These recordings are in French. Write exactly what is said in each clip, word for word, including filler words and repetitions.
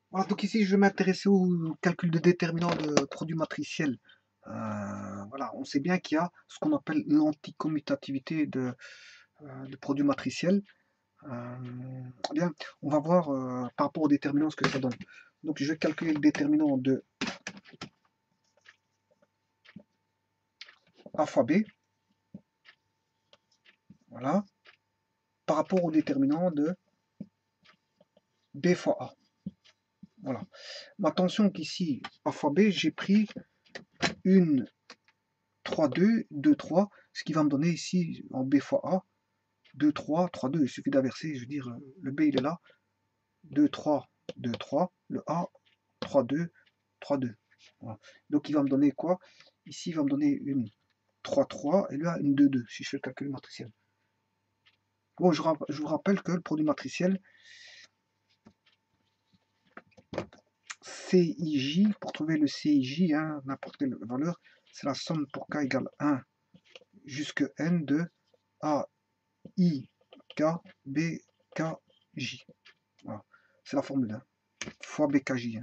Voilà, donc ici, je vais m'intéresser au calcul de déterminant de produit matriciel. Euh, voilà, on sait bien qu'il y a ce qu'on appelle l'anticommutativité de, euh, de produits matriciels. Euh, eh bien, on va voir euh, par rapport au déterminant ce que ça donne. Donc, je vais calculer le déterminant de A fois B, voilà, par rapport au déterminant de B fois A. Voilà. Mais attention qu'ici, A fois B, j'ai pris une trois, deux, deux, trois, ce qui va me donner ici en B fois A, deux, trois, trois, deux. Il suffit d'inverser, je veux dire, le B il est là, deux, trois, deux, trois, le A, trois, deux, trois, deux. Voilà. Donc il va me donner quoi? Ici, il va me donner une trois, trois, et là, une deux, deux, si je fais le calcul matriciel. Bon, je, je vous rappelle que le produit matriciel, C I J, pour trouver le C I J, hein, n'importe quelle valeur, c'est la somme pour K égale un jusque N de A, I, K, B, K, J. Voilà. C'est la formule hein, fois B K J. Hein.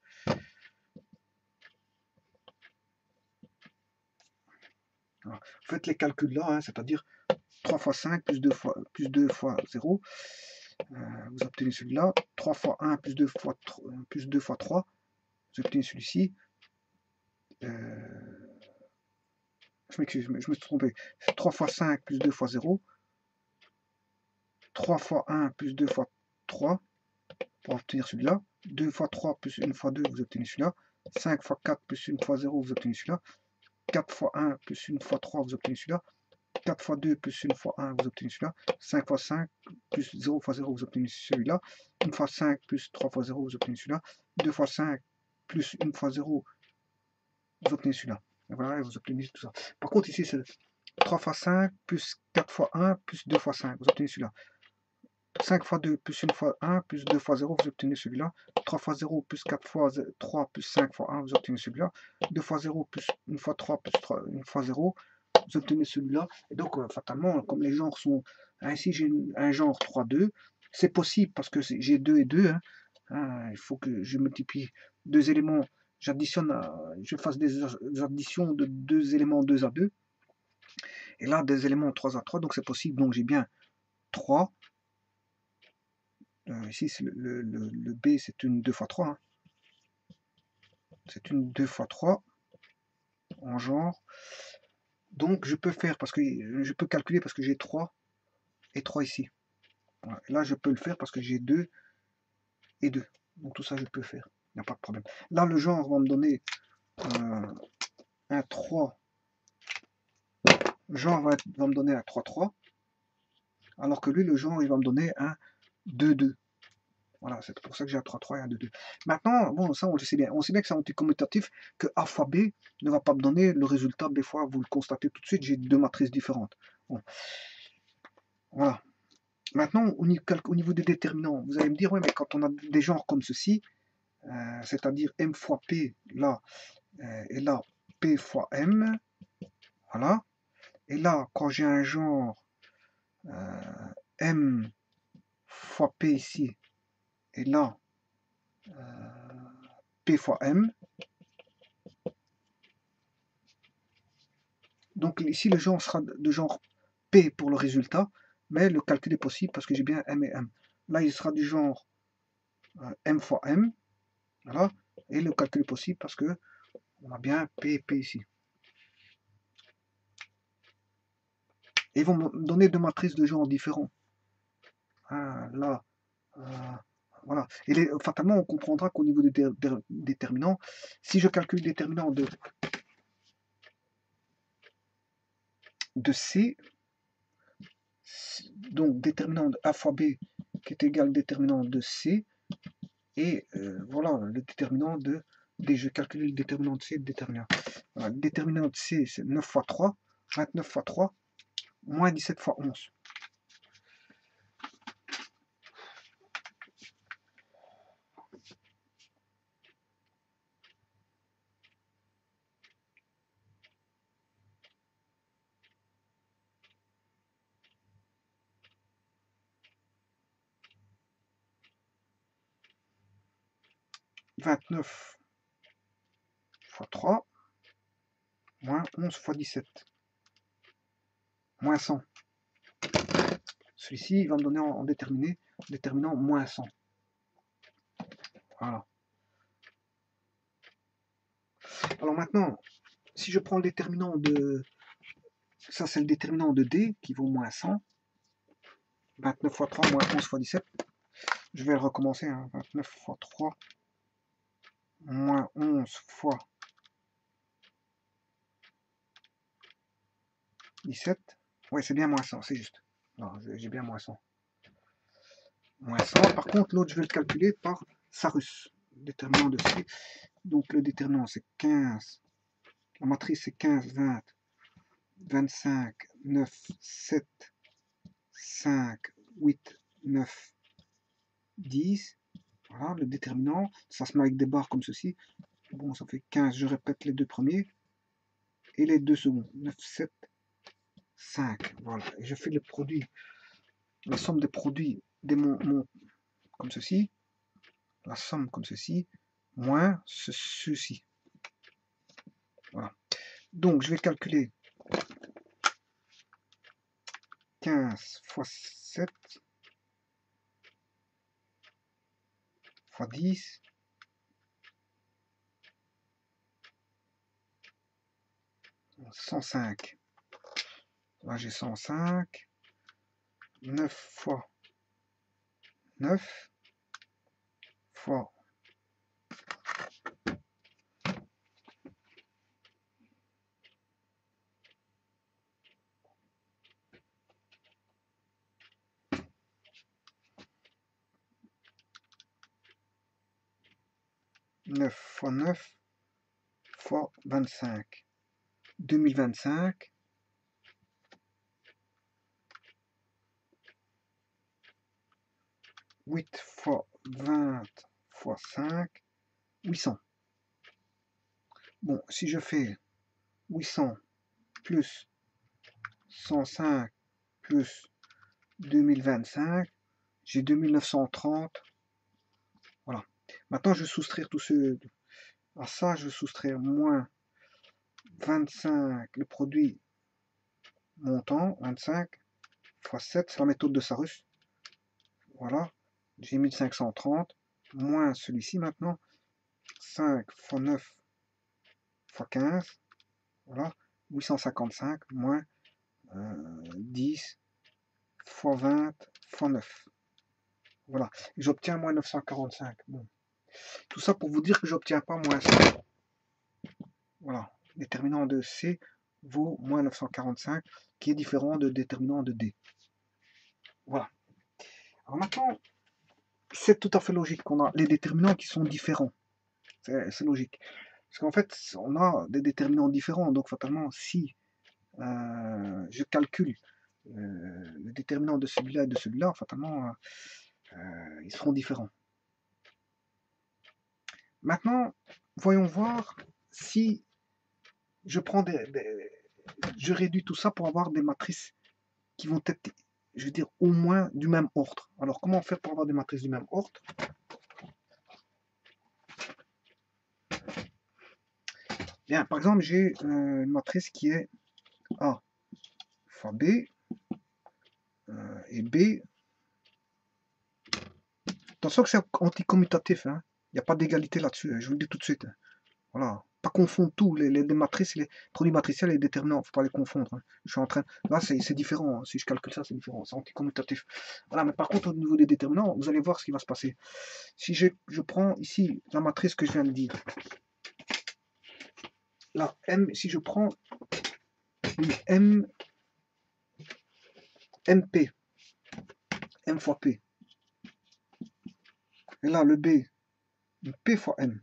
Voilà. Faites les calculs là, hein, c'est-à-dire trois fois cinq plus deux fois, plus deux fois zéro. Euh, vous obtenez celui-là. trois fois un plus deux fois, plus deux fois trois. Vous obtenez celui-ci. Euh, je m'excuse, je me suis trompé. trois fois cinq plus deux fois zéro. trois fois un plus deux fois trois pour obtenir celui-là. deux fois trois plus une fois deux, vous obtenez celui-là. cinq fois quatre plus une fois zéro, vous obtenez celui-là. quatre fois un plus une fois trois, vous obtenez celui-là. quatre fois deux plus une fois un, vous obtenez celui-là. cinq fois cinq plus zéro fois zéro, vous obtenez celui-là. une fois cinq plus trois fois zéro, vous obtenez celui-là. deux fois cinq plus une fois zéro, vous obtenez celui-là. Et voilà, vous obtenez tout ça. Par contre, ici, c'est trois fois cinq plus quatre fois un plus deux fois cinq, vous obtenez celui-là. cinq fois deux plus une fois un plus deux fois zéro, vous obtenez celui-là. trois fois zéro plus quatre fois trois plus cinq fois un, vous obtenez celui-là. deux fois zéro plus une fois trois plus trois, une fois zéro, vous obtenez celui-là. Et donc, euh, fatalement, comme les genres sont... Hein, ici, j'ai un genre trois deux. C'est possible parce que j'ai deux et deux. Hein. Hein, il faut que je multiplie deux éléments. J'additionne, je fasse des additions de deux éléments deux à deux. Et là, des éléments trois à trois. Donc, c'est possible. Donc, j'ai bien trois. Euh, ici, le, le, le B, c'est une deux fois trois. Hein. C'est une deux fois trois en genre. Donc, je peux faire, parce que je peux calculer parce que j'ai trois et trois ici. Voilà. Et là, je peux le faire parce que j'ai deux et deux. Donc, tout ça, je peux faire. Il n'y a pas de problème. Là, le genre va me donner euh, un trois. Le genre va, être, va me donner un trois trois. Alors que lui, le genre, il va me donner un deux deux. Voilà, c'est pour ça que j'ai un trois trois et un deux deux. Maintenant, bon, ça on le sait bien. On sait bien que c'est anticommutatif, que A fois B ne va pas me donner le résultat B fois, vous le constatez tout de suite, j'ai deux matrices différentes. Bon. Voilà. Maintenant, au niveau des déterminants, vous allez me dire, ouais, mais quand on a des genres comme ceci, euh, c'est-à-dire M fois P, là, euh, et là, P fois M, voilà. Et là, quand j'ai un genre euh, M fois P ici, et là, euh, P fois M, donc ici, le genre sera de genre P pour le résultat, mais le calcul est possible parce que j'ai bien M et M. Là, il sera du genre euh, M fois M, voilà, et le calcul est possible parce que on a bien P et P ici. Et ils vont me donner deux matrices de genre différents. Ah, là, euh, voilà. Et les, fatalement, on comprendra qu'au niveau des dé dé déterminants, si je calcule le déterminant de, de C, donc déterminant de A fois B qui est égal au déterminant de C, et euh, voilà le déterminant de D. Je calcule le déterminant de C et le déterminant. Voilà, le déterminant de C, c'est neuf fois trois, vingt-neuf fois trois, moins dix-sept fois onze. vingt-neuf fois trois, moins onze fois dix-sept, moins cent. Celui-ci, il va me donner en, en déterminé, en déterminant moins cent. Voilà. Alors maintenant, si je prends le déterminant de... Ça, c'est le déterminant de D qui vaut moins cent. vingt-neuf fois trois, moins onze fois dix-sept. Je vais recommencer. Hein. vingt-neuf fois trois, moins onze fois dix-sept. Oui, c'est bien moins cent, c'est juste. J'ai bien moins cent. Moins cent. Par contre, l'autre, je vais le calculer par Sarus. Déterminant de C. Donc, le déterminant, c'est quinze. La matrice, c'est quinze, vingt, vingt-cinq, neuf, sept, cinq, huit, neuf, dix. Voilà, le déterminant. Ça se met avec des barres comme ceci. Bon, ça fait quinze. Je répète les deux premiers. Et les deux seconds. neuf, sept, cinq. Voilà. Et je fais le produit. La somme des produits des mon, mon, comme ceci. La somme comme ceci. Moins ce, ceci. Voilà. Donc, je vais calculer quinze fois sept fois dix. cent cinq. Là, j'ai cent cinq. neuf fois neuf fois neuf fois neuf fois vingt-cinq. deux mille vingt-cinq. huit fois vingt fois cinq. huit cents. Bon, si je fais huit cents plus cent cinq plus deux mille vingt-cinq, j'ai deux mille neuf cent trente. Voilà. Maintenant, je vais soustraire tout ce... À ça, je vais soustraire moins vingt-cinq, le produit montant, vingt-cinq fois sept, c'est la méthode de Sarus. Voilà. J'ai mille cinq cent trente, moins celui-ci maintenant. cinq fois neuf fois quinze. Voilà. huit cent cinquante-cinq, moins euh, dix fois vingt fois neuf. Voilà. J'obtiens moins neuf cent quarante-cinq. Bon. Tout ça pour vous dire que j'obtiens pas moins cent. Voilà. Déterminant de C vaut moins neuf cent quarante-cinq, qui est différent de déterminant de D. Voilà. Alors maintenant, c'est tout à fait logique qu'on a les déterminants qui sont différents. C'est logique. Parce qu'en fait, on a des déterminants différents. Donc, fatalement, si euh, je calcule euh, le déterminant de celui-là et de celui-là, fatalement, euh, ils seront différents. Maintenant, voyons voir si je prends des, des... Je réduis tout ça pour avoir des matrices qui vont être, je veux dire, au moins du même ordre. Alors, comment faire pour avoir des matrices du même ordre? Bien, par exemple, j'ai euh, une matrice qui est A fois B, euh, et B. Attention que c'est anticommutatif, hein. Il n'y a pas d'égalité là-dessus, hein. Je vous le dis tout de suite. Hein. Voilà. Pas confondre tout, les, les, les matrices, les produits matriciels et les déterminants, il ne faut pas les confondre. Hein. Je suis en train. Là, c'est différent. Hein. Si je calcule ça, c'est différent. C'est anticommutatif. Voilà, mais par contre, au niveau des déterminants, vous allez voir ce qui va se passer. Si je, je prends ici la matrice que je viens de dire, là, M, si je prends une M, M P, M fois P, et là, le B, une P fois M.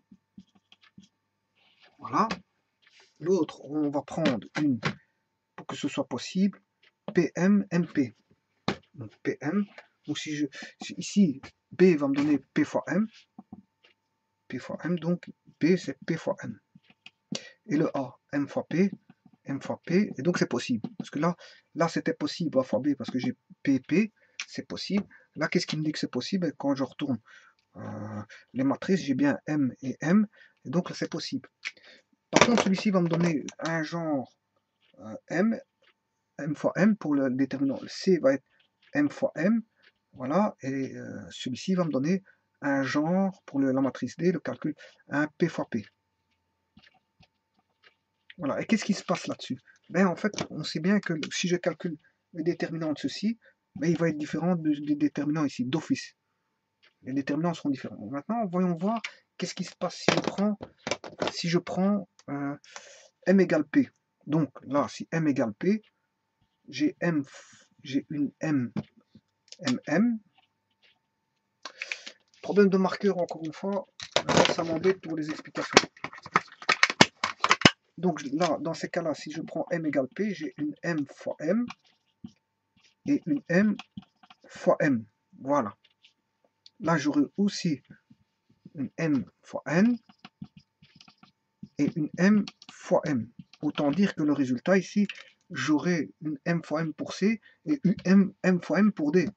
Voilà. L'autre, on va prendre une, pour que ce soit possible, P M, M P. Donc P M. Donc si je, si ici, B va me donner P fois M. P fois M, donc B c'est P fois M. Et le A, M fois P, M fois P, et donc c'est possible. Parce que là, là c'était possible A fois B, parce que j'ai P P, c'est possible. Là, qu'est-ce qui me dit que c'est possible? Quand je retourne euh, les matrices, j'ai bien M et M, et donc là c'est possible. Par contre, celui-ci va me donner un genre euh, M, M fois M pour le déterminant. Le C va être M fois M, voilà, et euh, celui-ci va me donner un genre pour le, la matrice D, le calcul, un P fois P. Voilà, et qu'est-ce qui se passe là-dessus? Ben, en fait, on sait bien que si je calcule le déterminant de ceci, ben, il va être différent des déterminants ici, d'office. Les déterminants seront différents. Bon, maintenant, voyons voir qu'est-ce qui se passe si je prends, si je prends euh, M égale P. Donc là, si M égale P, j'ai M, j'ai une M, M, M. Problème de marqueur, encore une fois, ça m'embête pour les explications. Donc là, dans ces cas-là, si je prends M égale P, j'ai une M fois M et une M fois M. Voilà. Là, j'aurai aussi une M fois N et une M fois M. Autant dire que le résultat ici, j'aurai une M fois M pour C et une M, M fois M pour D.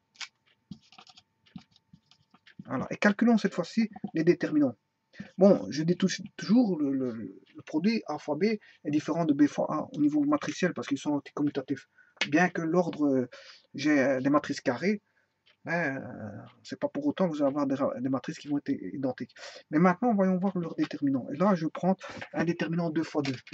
Voilà. Et calculons cette fois-ci les déterminants. Bon, je dis toujours, le, le, le produit A fois B est différent de B fois A au niveau matriciel parce qu'ils sont anticommutatifs. Bien que l'ordre, j'ai des matrices carrées, ben, euh, c'est pas pour autant que vous allez avoir des, des matrices qui vont être identiques. Mais maintenant, voyons voir leurs déterminants. Et là, je prends un déterminant deux fois deux.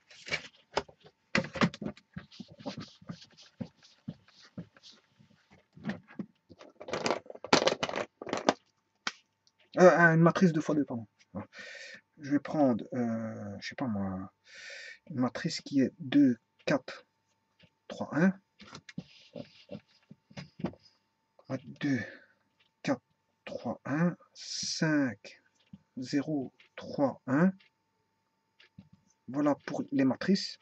Euh, une matrice deux fois deux, pardon. Je vais prendre, euh, je sais pas moi, une matrice qui est deux, quatre, trois, un. deux, quatre, trois, un, cinq, zéro, trois, un. Voilà pour les matrices.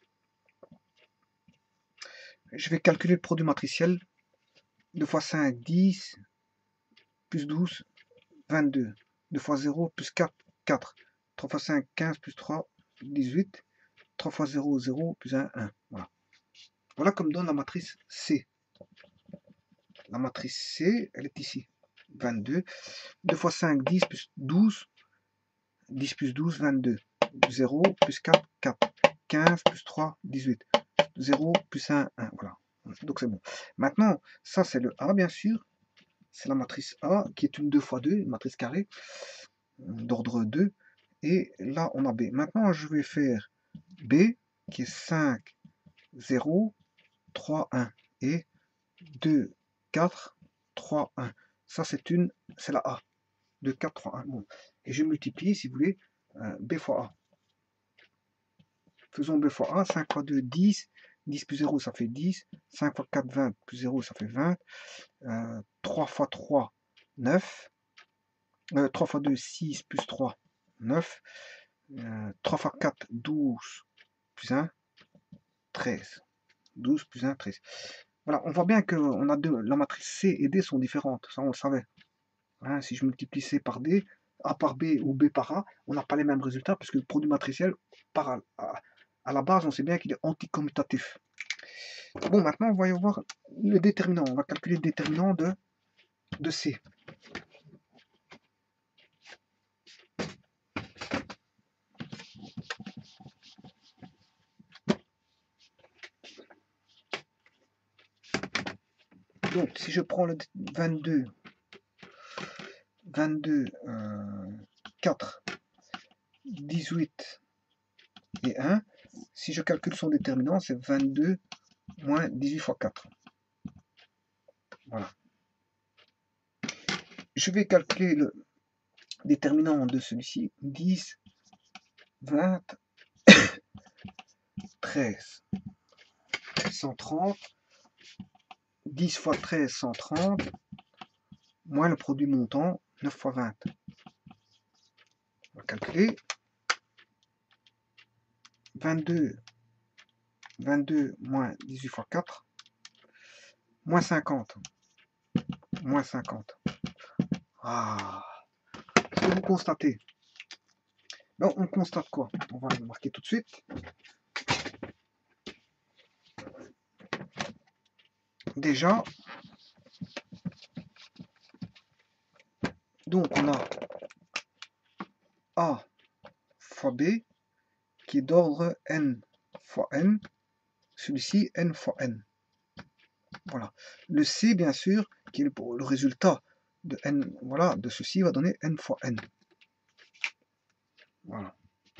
Je vais calculer le produit matriciel. deux fois cinq, dix, plus douze, vingt-deux. deux fois zéro, plus quatre, quatre. trois fois cinq, quinze, plus trois, dix-huit. trois fois zéro, zéro, plus un, un. Voilà. Voilà comme donne la matrice C. La matrice C, elle est ici. vingt-deux. deux fois cinq, dix, plus douze. dix plus douze, vingt-deux. zéro, plus quatre, quatre. quinze, plus trois, dix-huit. zéro, plus un, un. Voilà. Donc c'est bon. Maintenant, ça c'est le A, bien sûr. C'est la matrice A, qui est une deux fois deux, une matrice carrée, d'ordre deux. Et là, on a B. Maintenant, je vais faire B, qui est cinq, zéro, trois, un. Et deux, quatre, trois, un. Ça, c'est une, c'est la A. deux, quatre, trois, un. Bon. Et je multiplie, si vous voulez, euh, B fois A. Faisons B fois A. cinq fois deux, dix. dix plus zéro, ça fait dix. cinq fois quatre, vingt. Plus zéro, ça fait vingt. Euh, trois fois trois, neuf. Euh, trois fois deux, six. Plus trois, neuf. Euh, trois fois quatre, douze. Plus un, treize. douze plus un, treize. Voilà, on voit bien que on a deux, la matrice C et D sont différentes. Ça, on le savait. Hein, si je multiplie C par D, A par B ou B par A, on n'a pas les mêmes résultats parce que le produit matriciel, par à, à, à la base, on sait bien qu'il est anticommutatif. Bon, maintenant, on va y voir le déterminant. On va calculer le déterminant de, de C. Donc, si je prends le vingt-deux, vingt-deux, euh, quatre, dix-huit et un, si je calcule son déterminant, c'est vingt-deux moins dix-huit fois quatre. Voilà. Je vais calculer le déterminant de celui-ci. dix, vingt, treize, cent trente. dix fois treize, cent trente. Moins le produit montant, neuf fois vingt. On va calculer. vingt-deux, vingt-deux moins dix-huit fois quatre. Moins cinquante. Moins cinquante. Ah. Est-ce que vous constatez? Ben, on constate quoi? On va le marquer tout de suite. Déjà, Donc on a A fois B qui est d'ordre n fois n, celui-ci n fois n. Voilà. Le C, bien sûr, qui est le, le résultat de n, voilà, de ceci va donner n fois n. Voilà.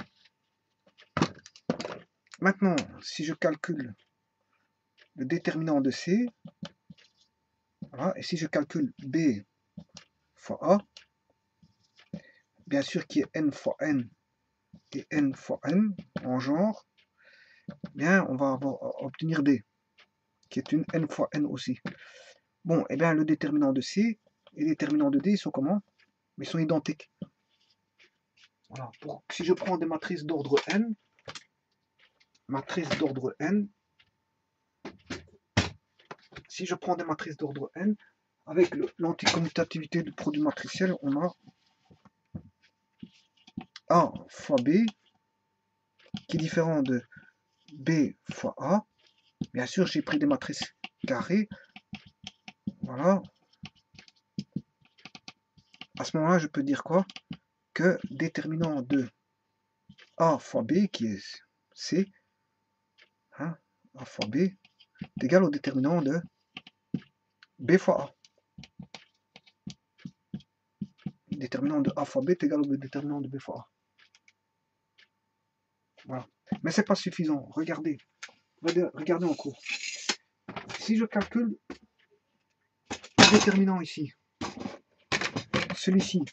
Maintenant, si je calcule le déterminant de C, voilà, et si je calcule B fois A, bien sûr qui est n fois n et n fois n en genre, bien on va avoir, obtenir D, qui est une n fois n aussi. Bon, et bien le déterminant de C et le déterminant de D, ils sont comment? Ils sont identiques. Voilà. Pour, si je prends des matrices d'ordre n, matrice d'ordre n, si je prends des matrices d'ordre n, avec l'anticommutativité du produit matriciel, on a A fois B, qui est différent de B fois A. Bien sûr, j'ai pris des matrices carrées. Voilà. À ce moment-là, je peux dire quoi? Que déterminant de A fois B, qui est C, hein, A fois B, est égal au déterminant de B fois A. Le déterminant de A fois B est égal au déterminant de B fois A. Voilà. Mais c'est pas suffisant. Regardez. Regardez en cours. Si je calcule le déterminant ici, celui-ci,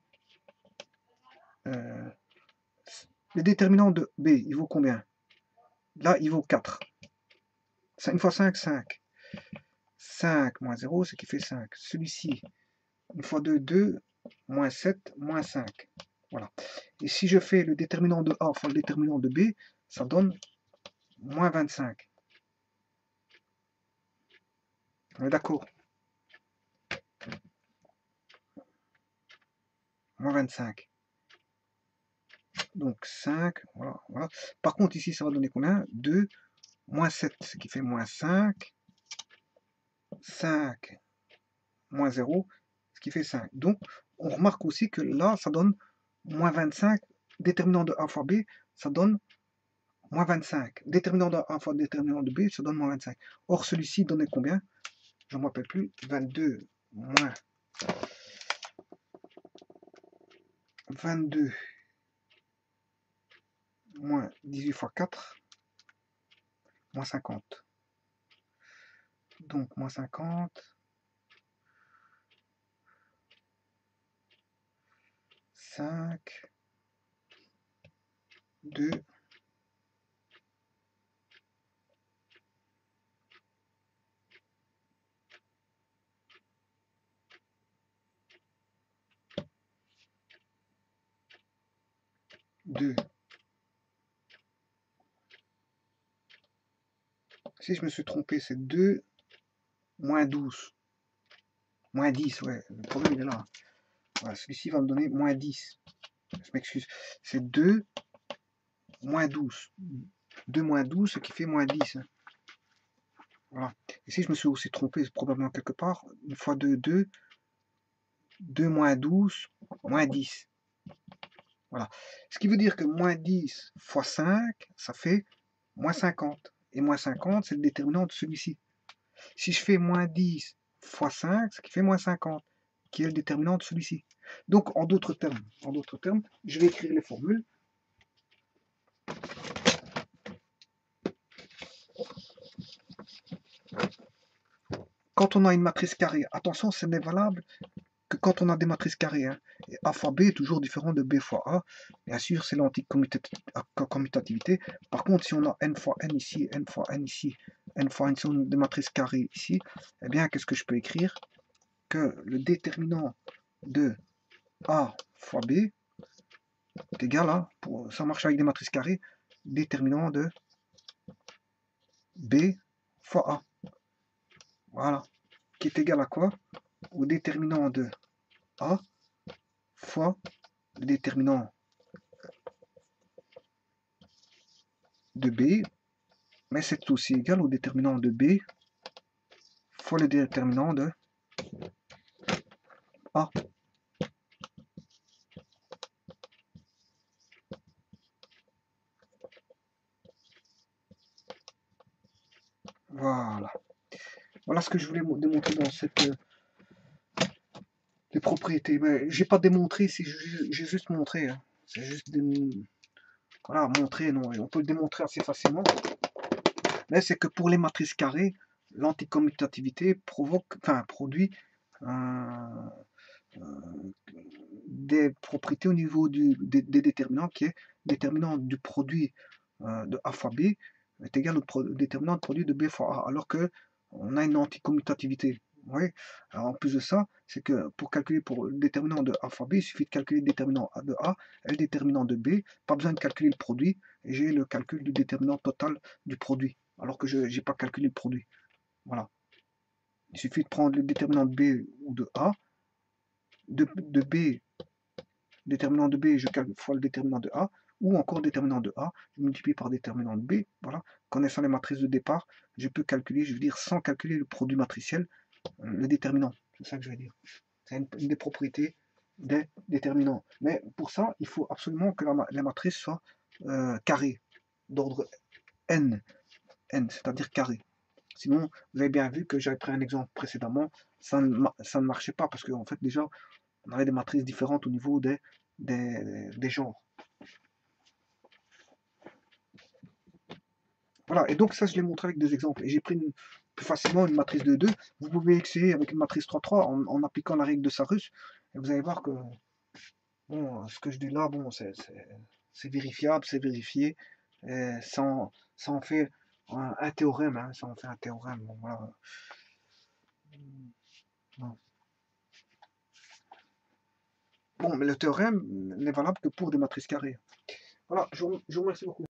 euh, le déterminant de B, il vaut combien? Là, il vaut quatre. cinq fois cinq, cinq. cinq moins zéro, ce qui fait cinq. Celui-ci, une fois deux, deux, moins sept, moins cinq. Voilà. Et si je fais le déterminant de A fois le déterminant de B, ça donne moins vingt-cinq. On est d'accord? Moins vingt-cinq. Donc cinq, voilà, voilà. Par contre, ici, ça va donner combien? deux, moins sept, ce qui fait moins cinq. cinq, moins zéro, ce qui fait cinq. Donc, on remarque aussi que là, ça donne moins vingt-cinq. Déterminant de A fois B, ça donne moins vingt-cinq. Déterminant de A fois déterminant de B, ça donne moins vingt-cinq. Or, celui-ci donnait combien? Je ne me rappelle plus. vingt-deux moins vingt-deux moins dix-huit fois quatre, moins cinquante. Donc, moins cinquante. cinq, deux, deux. Si je me suis trompé, c'est deux moins douze. Moins dix, ouais. Le problème, il est là. Voilà, celui-ci va me donner moins dix. Je m'excuse. C'est deux moins douze. deux moins douze, ce qui fait moins dix. Voilà. Et si je me suis aussi trompé, probablement quelque part, une fois deux, deux. deux moins douze, moins dix. Voilà. Ce qui veut dire que moins dix fois cinq, ça fait moins cinquante. Et moins cinquante, c'est le déterminant de celui-ci. Si je fais moins dix fois cinq, ce qui fait moins cinquante, qui est le déterminant de celui-ci. Donc, en d'autres termes, en d'autres termes, je vais écrire les formules. Quand on a une matrice carrée, attention, ce n'est valable que quand on a des matrices carrées. Hein. Et A fois B est toujours différent de B fois A. Bien sûr, c'est l'anticommutativité. Par contre, si on a n fois n ici, n fois n ici, n fois n, si on a des matrices carrées ici, eh bien, qu'est-ce que je peux écrire? Que le déterminant de A fois B est égal à, pour, ça marche avec des matrices carrées, déterminant de B fois A. Voilà. Qui est égal à quoi? Au déterminant de A fois le déterminant de B, mais c'est aussi égal au déterminant de B fois le déterminant de A. Voilà. Voilà ce que je voulais démontrer dans cette euh, les propriétés. Mais j'ai pas démontré, si j'ai juste montré. Hein. C'est juste des, voilà, montrer, non, on peut le démontrer assez facilement. Mais c'est que pour les matrices carrées, l'anticommutativité provoque, enfin produit un, euh, des propriétés au niveau du, des, des déterminants qui est déterminant du produit euh, de A fois B est égal au pro, déterminant du produit de B fois A, alors que on a une anticommutativité. Oui. Alors en plus de ça, c'est que pour calculer pour le déterminant de A fois B, il suffit de calculer le déterminant de A et le déterminant de B, pas besoin de calculer le produit, et j'ai le calcul du déterminant total du produit, alors que je n'ai pas calculé le produit. Voilà. Il suffit de prendre le déterminant de B ou de A, de, de B, déterminant de B, je calcule fois le déterminant de A, ou encore déterminant de A, je multiplie par déterminant de B, voilà. Connaissant les matrices de départ, je peux calculer, je veux dire, sans calculer le produit matriciel, le déterminant. C'est ça que je veux dire. C'est une, une des propriétés des déterminants. Mais pour ça, il faut absolument que la, la matrice soit euh, carrée, d'ordre n, n, c'est-à-dire carré. Sinon, vous avez bien vu que j'avais pris un exemple précédemment, ça ne, ça ne marchait pas parce qu'en fait, déjà, on avait des matrices différentes au niveau des, des, des genres. Voilà, et donc ça, je l'ai montré avec des exemples. Et j'ai pris une, plus facilement une matrice de deux. Vous pouvez essayer avec une matrice trois trois en, en appliquant la règle de Sarus. Et vous allez voir que bon, ce que je dis là, bon, c'est vérifiable, c'est vérifié. Et ça, en, ça en fait un, un théorème. Hein, ça en fait un théorème. Bon, voilà. Bon. Bon, mais le théorème n'est valable que pour des matrices carrées. Voilà, je vous, je vous remercie beaucoup.